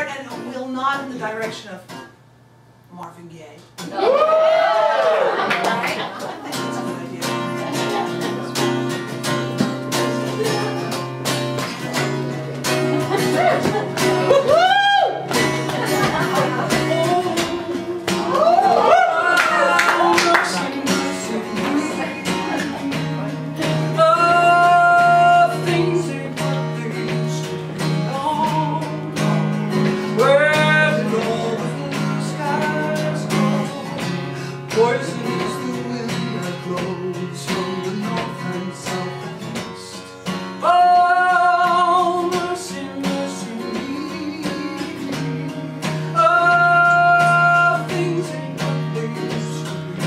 start and we'll nod in the direction of Marvin Gaye. Right? I think that's a good idea. Poison is the wind that blows from the north and southeast. Oh, mercy, mercy me. Oh, things ain't what they used to be.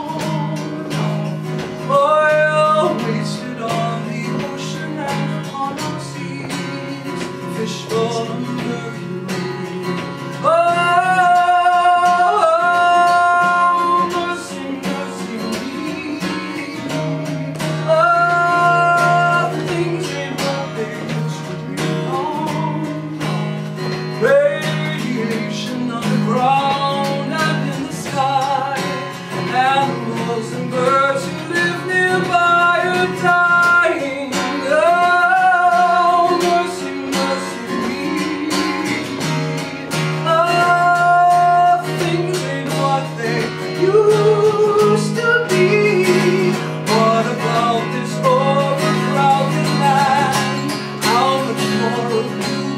Oil wasted on the ocean and upon our seas. Fish full of mercury. Oh, radiation on the ground and in the sky. Animals and birds who live nearby are dying. Oh, mercy, mercy me. Oh, things ain't what they used to be. What about this overcrowded land? How much more of you